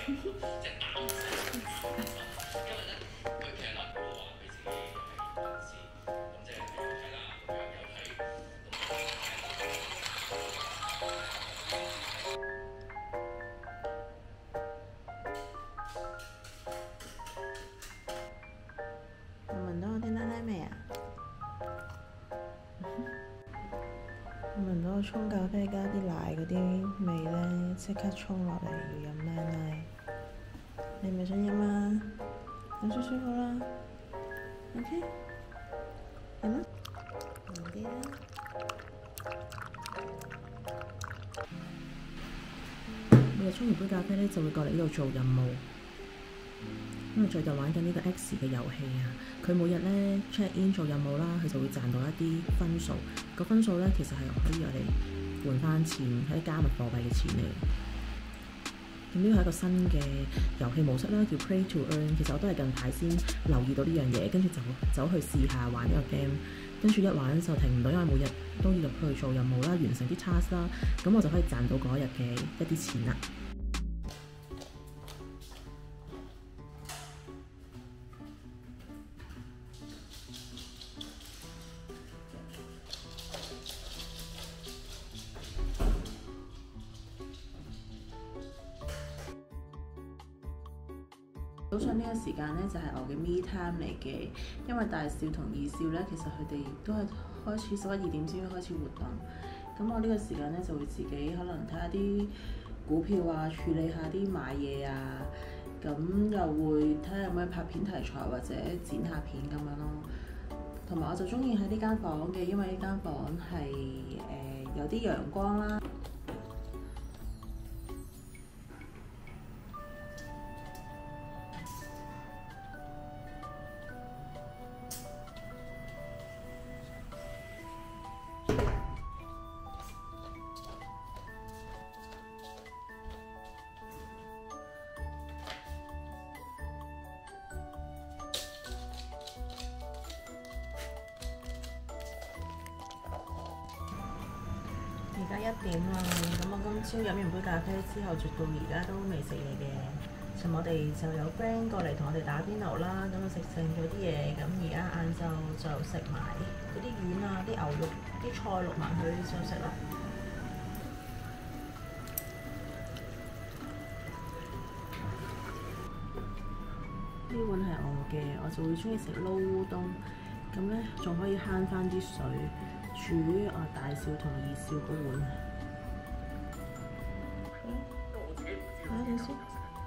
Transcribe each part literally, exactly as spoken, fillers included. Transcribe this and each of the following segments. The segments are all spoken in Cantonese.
聞到我啲奶奶味啊？聞到我沖咖啡加啲奶嗰啲味咧，即刻沖落嚟要飲奶奶。你咪想飲啊？飲少少好啦。OK， 飲啊！慢啲啊！每日沖完杯咖啡咧，就會過嚟呢度做任務。因為最近玩緊呢個 X 嘅遊戲啊，佢每日咧 check in 做任務啦，佢就會賺到一啲分數。個分數咧其實係可以我哋換翻錢，係啲加密貨幣嘅錢嚟。咁呢個係一個新嘅遊戲模式啦，叫 Play to Earn。其實我都係近排先留意到呢樣嘢，跟住就走去試下玩呢個 game。跟住一玩就停唔到，因為每日都要入去做任務啦，完成啲 task 啦，咁我就可以賺到嗰日嘅一啲錢啦。早上呢個時間咧就係我嘅 me time 嚟嘅，因為大少同二少咧，其實佢哋都係開始十一二點先開始活動。咁我呢個時間咧就會自己可能睇下啲股票啊，處理下啲買嘢啊，咁又會睇下有冇拍片題材或者剪下片咁樣咯。同埋我就中意喺呢間房嘅，因為呢間房係誒、呃、有啲陽光啦。而家一點啦，咁我今朝飲完杯咖啡之後，直到而家都未食嘢嘅。尋日我哋就有 friend 過嚟同我哋打邊爐啦，咁就食剩咗啲嘢，咁而家晏晝就食埋嗰啲丸啊、啲牛肉、啲菜淥埋去就食啦。呢碗係我嘅，我就會中意食撈烏冬，咁咧仲可以慳翻啲水。煮啊大少同二少嗰碗，睇下先，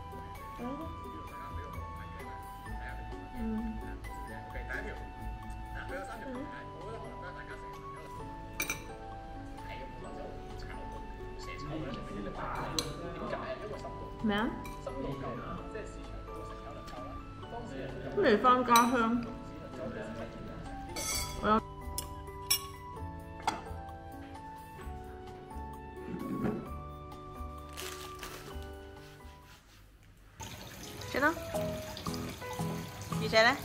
嗯，咩啊？未返家鄉。算啦，而且咧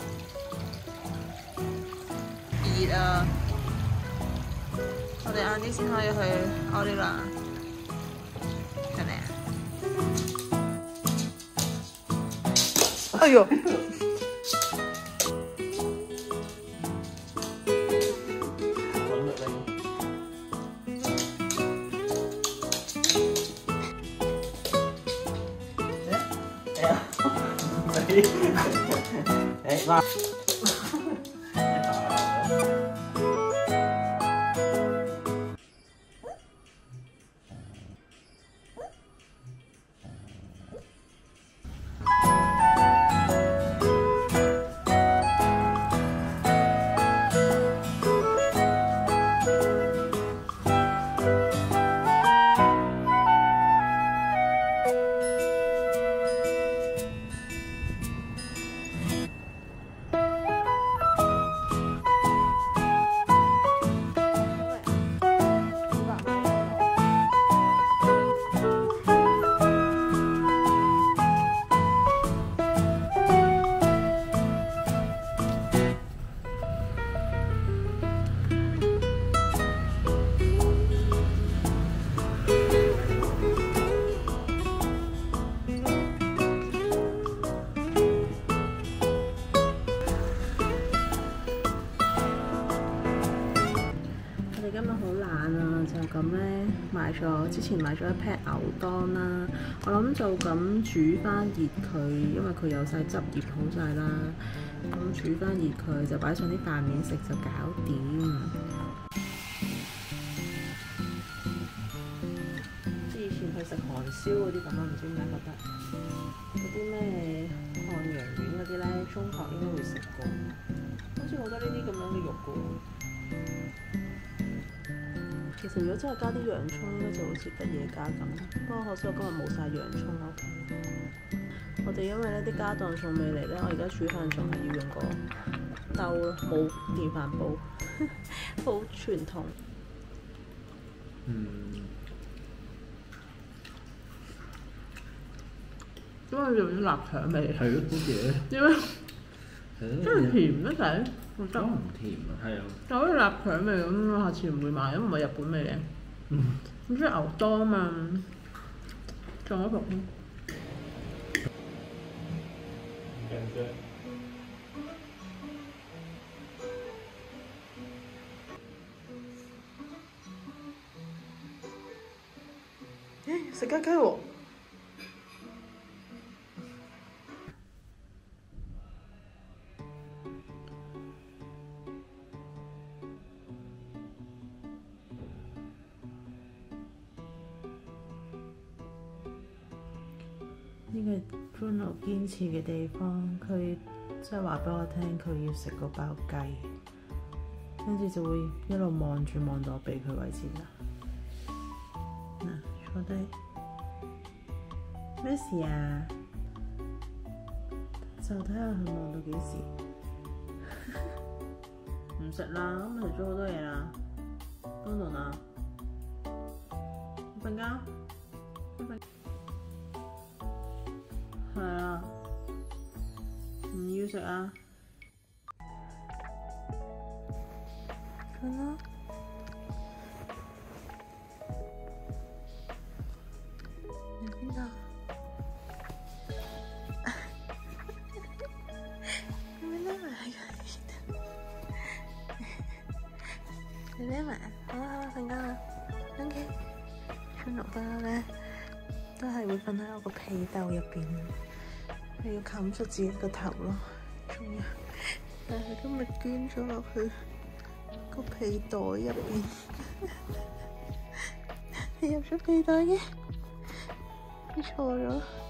熱啊！我哋晏啲先可以去奧利啦，係咪啊？哎呦！哎，妈！ 咁咧買咗之前買咗一 pat 牛當啦，我諗就咁煮翻熱佢，因為佢有晒汁醃好晒啦。咁煮翻熱佢就擺上啲飯面食就搞掂。即係以前去食韓燒嗰啲咁啊，唔知點解覺得嗰啲咩漢陽丸嗰啲咧，中學應該會食過。好似我覺得呢啲咁樣嘅肉嘅。其實如果真係加啲洋葱，應該就好似得嘢加咁。不過可惜我今日冇晒洋葱咯。我哋因為咧啲家當仲未嚟咧，我而家煮飯仲係要用個兜咯，冇電飯煲，好傳統。 嗯。 點解用啲臘腸味？ 係咯，好嘢。 點解？ 係真係甜得滯，我覺得。 唔甜啊，係啊。 就好似臘腸味咁，下次唔會買，因為唔係日本味嘅。 嗯。 咁即係牛當啊嘛，撞咗服。誒，食雞雞喎！呢個 Bruno 堅持嘅地方，佢即係話俾我聽，佢要食嗰包雞，跟住就會一路望住望到我俾佢為止啦。嗱，坐低，咩事啊？就睇下佢望到幾時。唔食啦，咁食咗好多嘢啦。Bruno啊，瞓覺，瞓。係啊，唔要食啊！瞓啦。你邊度？你咪匿埋喺佢度。你匿埋，好啦好啦，瞓覺啦。OK， 春綠不嬲咧，都係會瞓喺我個被竇入邊。佢要冚出自己個頭咯，仲有，但係今日捐咗落去個被袋入邊，你入咗被袋嘅，你錯咗。